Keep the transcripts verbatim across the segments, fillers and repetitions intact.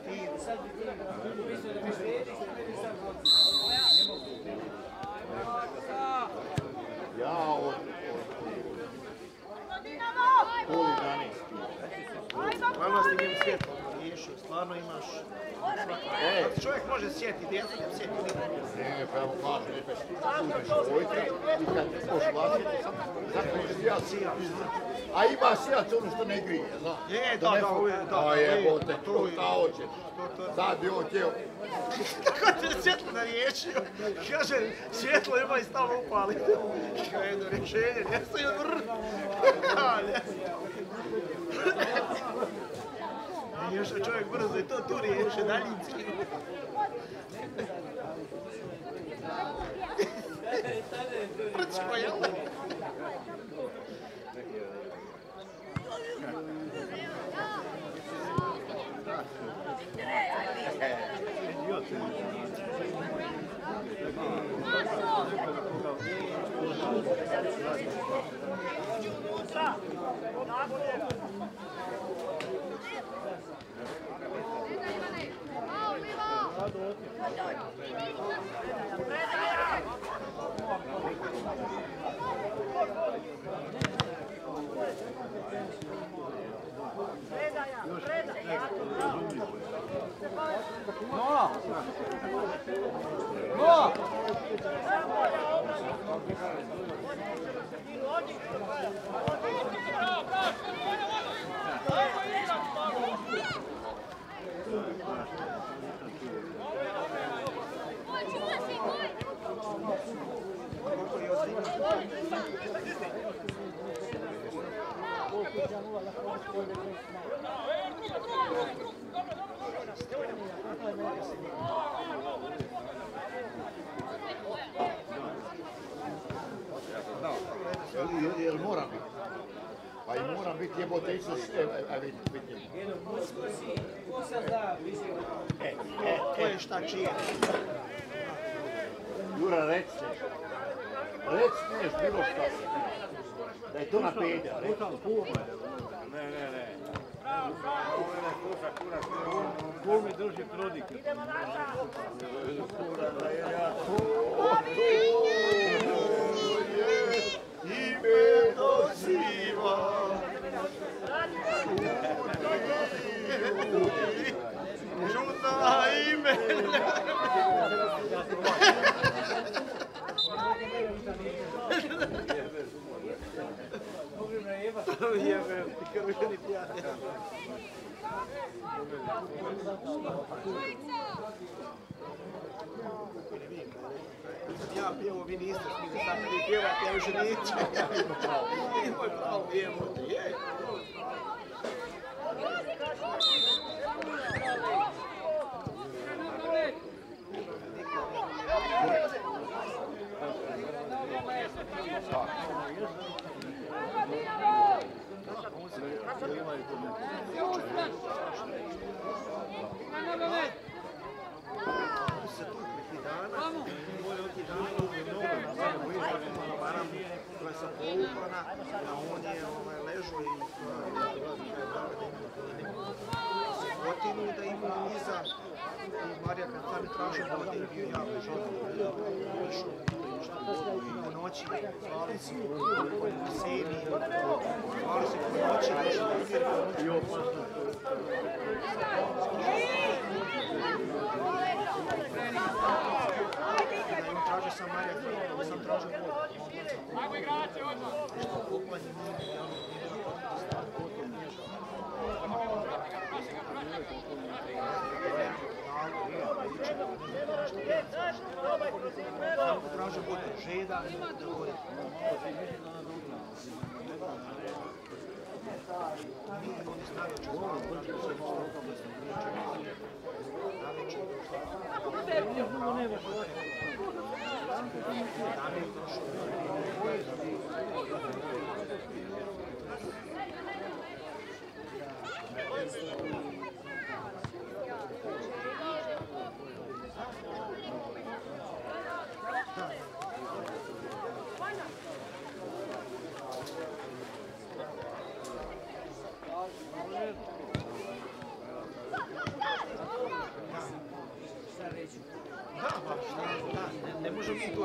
Ja od huliganijski. Stvarno ste njim svjetlo riješio, stvarno imaš... E, čovjek može sjeti djecu, ne sjeti nikog. ne, pa evo kažu, ne peš, uzmeš vojka i kad te pošlasiti, zakneš svijac, a ima svijac ono što ne grije, znaš. Je, da, da, uvijek, da. A jebote, to šta hoćeš, sad bi on htio. Kako te svjetlo nariješio? Kaže, svjetlo ima i stavno upali. Kaže, jedno rješenje, ne stoji od vrr. Još je čovjek brzo i to tu riješe, daljinski. Prčko, jel? No! No! Jel moram biti? Pa i moram biti jebote Isus, a vidi, vidi. E, e, Ko je šta čije? Jura, reci nešto. Reci nešto, bilo šta. Da je to na pedja, reci. Ne, ne, ne. Ovo je kuša, kurac. Ko mi drži prodike? Ime doziva. Žuta ime. Jebe, ti krveni pijatelj. Ja pjevo, vi niste smili, sad vi pjevate, ja više neću. Imoj pravo, jebote, je. Se tukli ti dana, moje od ti dana, koja sam polupana, a on je ležao i životinu da ima iza i Marija kad sami tražio vode i bio jako žalno, išao po noći, zvali se po Semi, zvali se po noći, došli u Mir i opasno. Da im traže sam Marija, da sam tražio vodu. Kako igrači odmah? Što kupanje nije, ja Samo traže vodu, žeda, da vode. Oni stavio će zvali, koji će se postupati, da se nije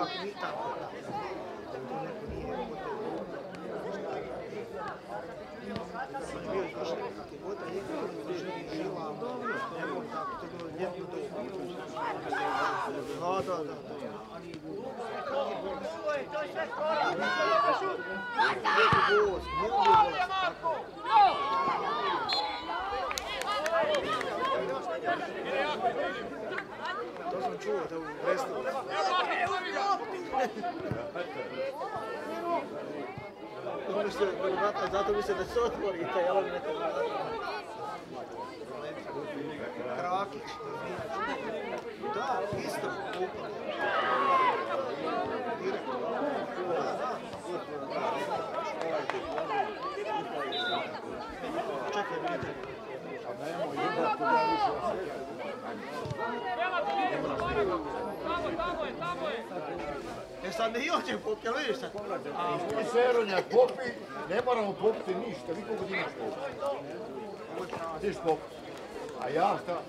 tako ni tako. Da to neko nije sam bio izvršen kakve god da je kako izvršen živa, nemoj tako, to je bilo lijepo do da, da, da. To je sve skoro! Boz, mogu tako. To sam čuo da u Brestu. Zato misle da se otvorite, jel mi nekako Krakić. Da, isto kupa. Direktno. Da, da. Čekaj, vidite. E sad ne iđe popi, ali vidiš sad? A mi Seronjak popi, ne moramo popiti ništa, vi koliko imaš popiti. Tiš popiti. A ja šta?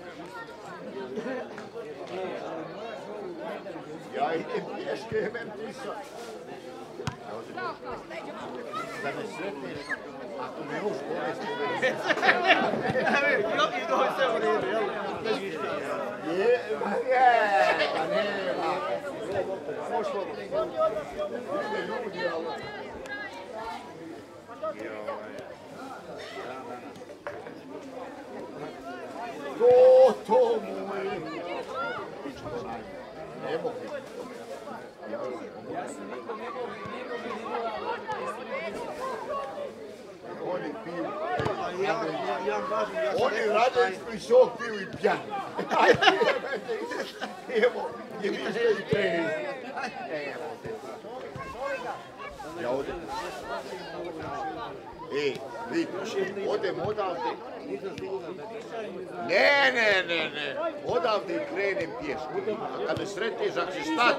Ja idem pješke, imam ti sad. Da me sretneš, ako me još povesti. I doj sve u redu, jel? Je, je, pa nema. Pošlo. Ide ljudi, ali... To, to moje. Ne mogu. Oni piju. Oni radnički sok piju i pjani. Evo, je više i treći. Evo te. Ja odem. Ej, vidi, odem odavde. Ne, ne, ne, ne. Odavde i krenem pješkom. A kad me sretneš, ako će stat...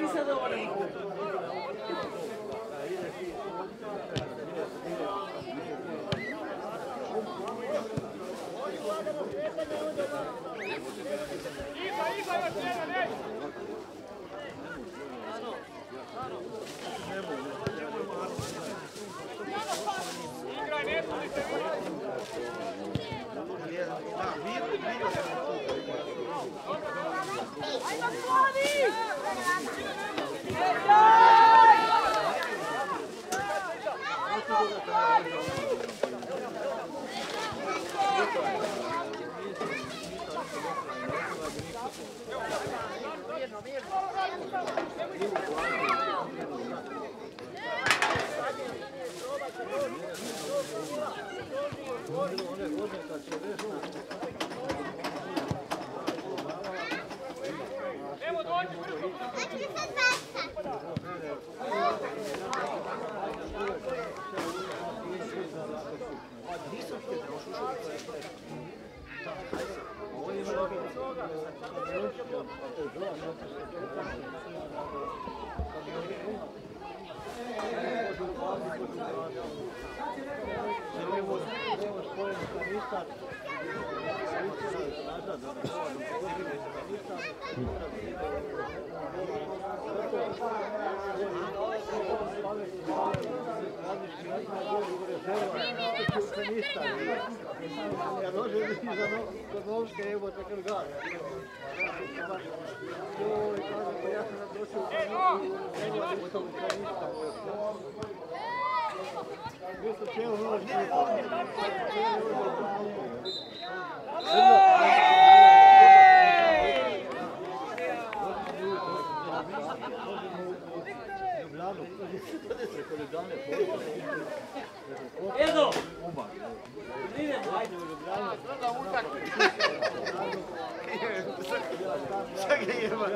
Ja dođem iza Novske, evo tako ga. Joj, kaže, pa ja sam došao u tom kanista. Vi ste cijelo noć Edo! Idemo, ajde u Ljubljanu. Čekaj, jeba.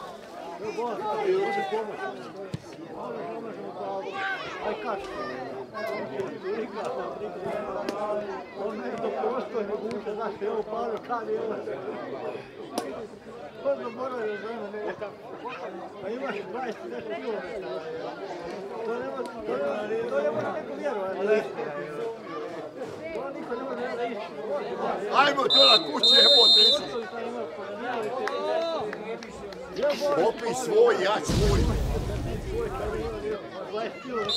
Aj kač. On je to postoje, moguće, znaš, evo Pavlo, kad je ovo se... Možda moraju za mene, ne znam. A imaš dvadeset nešto kilometara. To ne može, to ne može neko vjerovati. To niko ne može da ići. Ajmo to na kući, evo te. Popij svoj, ja svoj. dvadeset kilometara.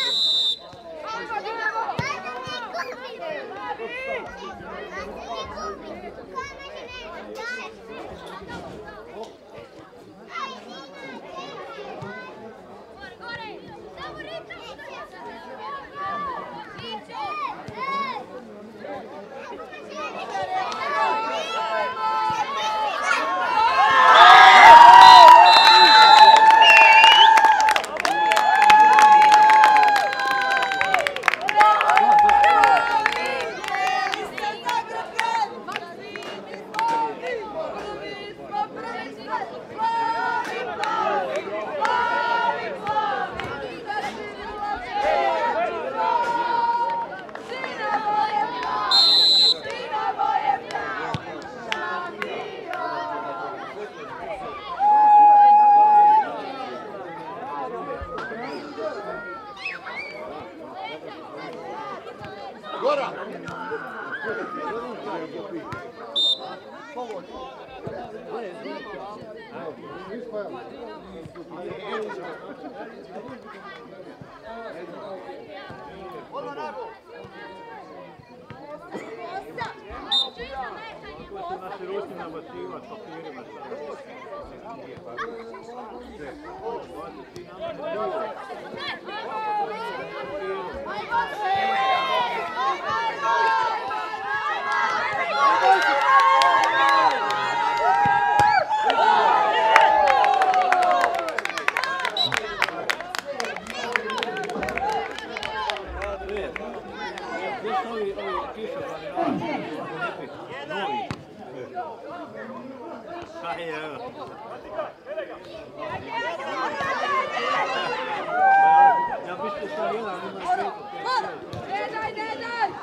Gora! Naši ručni nabacivati papirima. Ja mislim što je jedan ima svetu. Daj, daj, daj!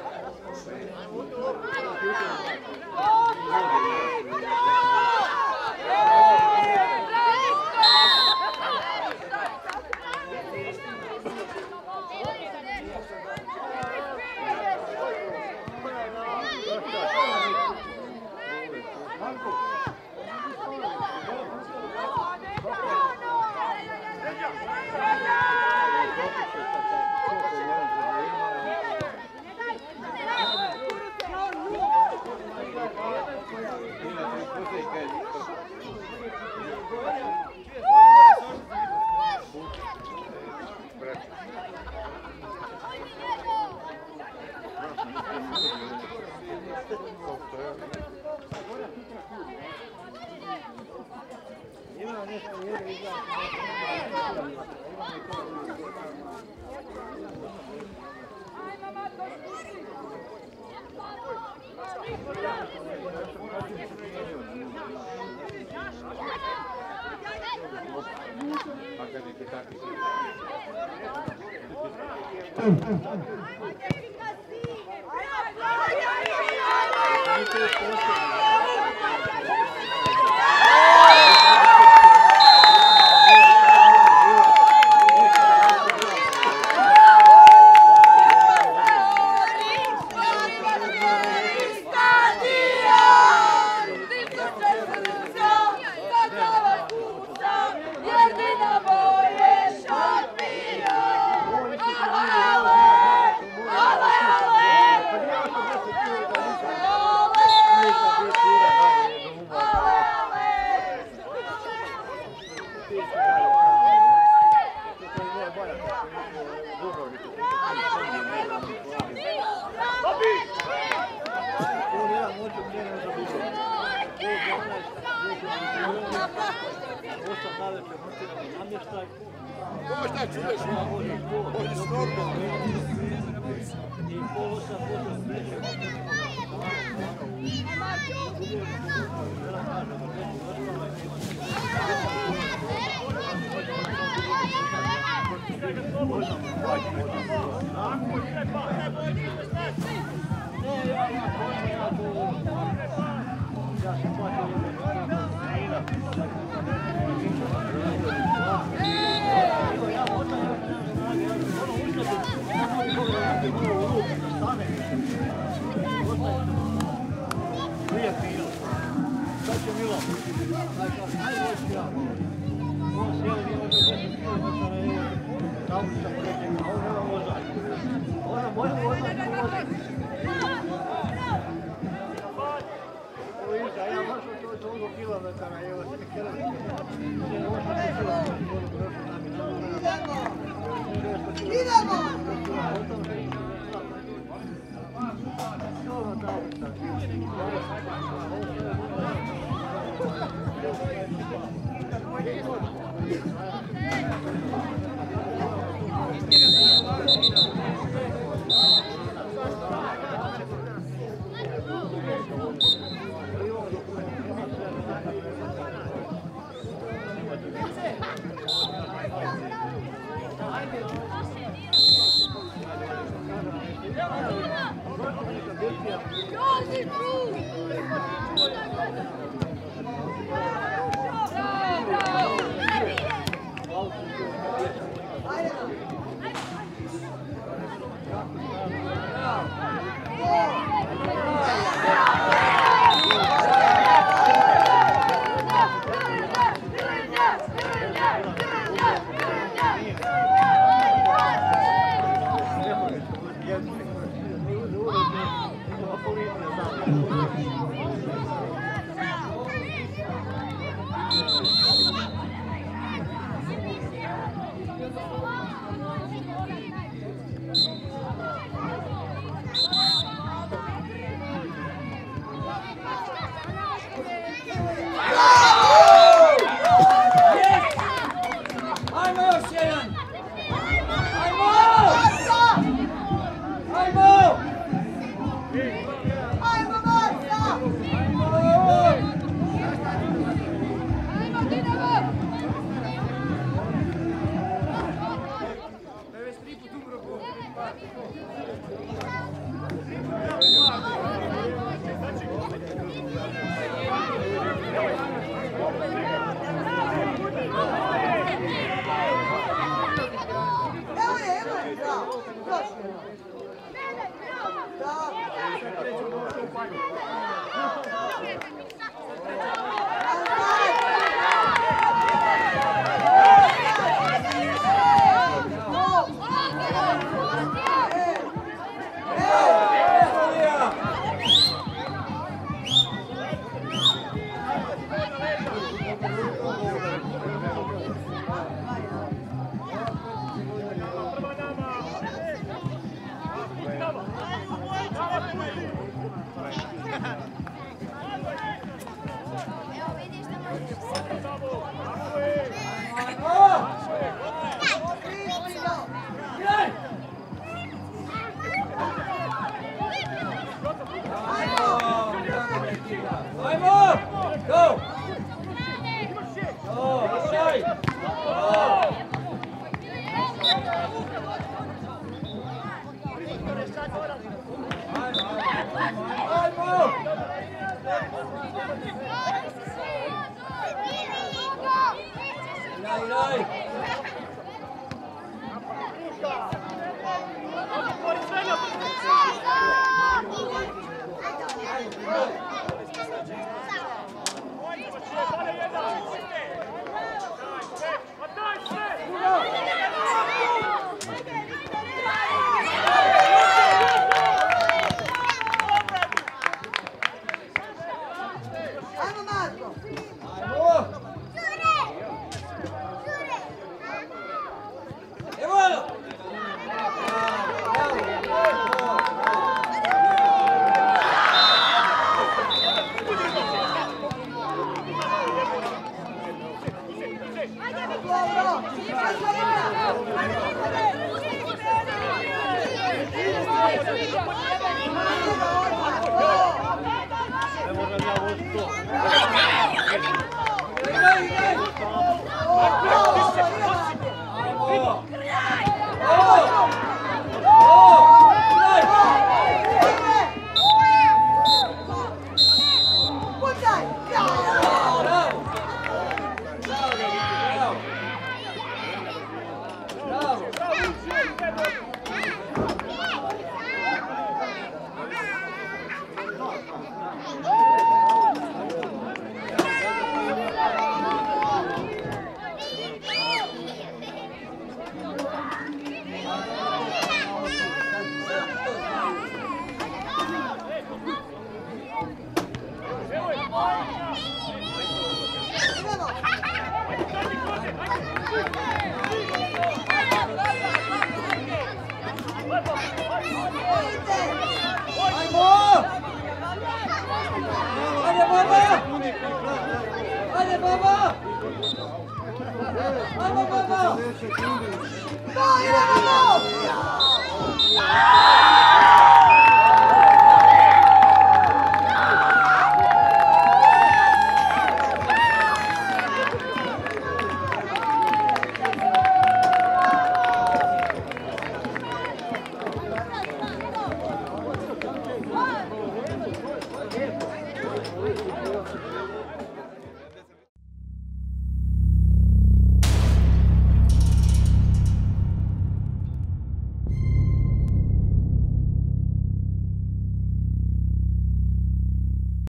Možda čuješ, možda snorno. I polo sa potom srećem. Thank you. Ajmo! Da, idemo!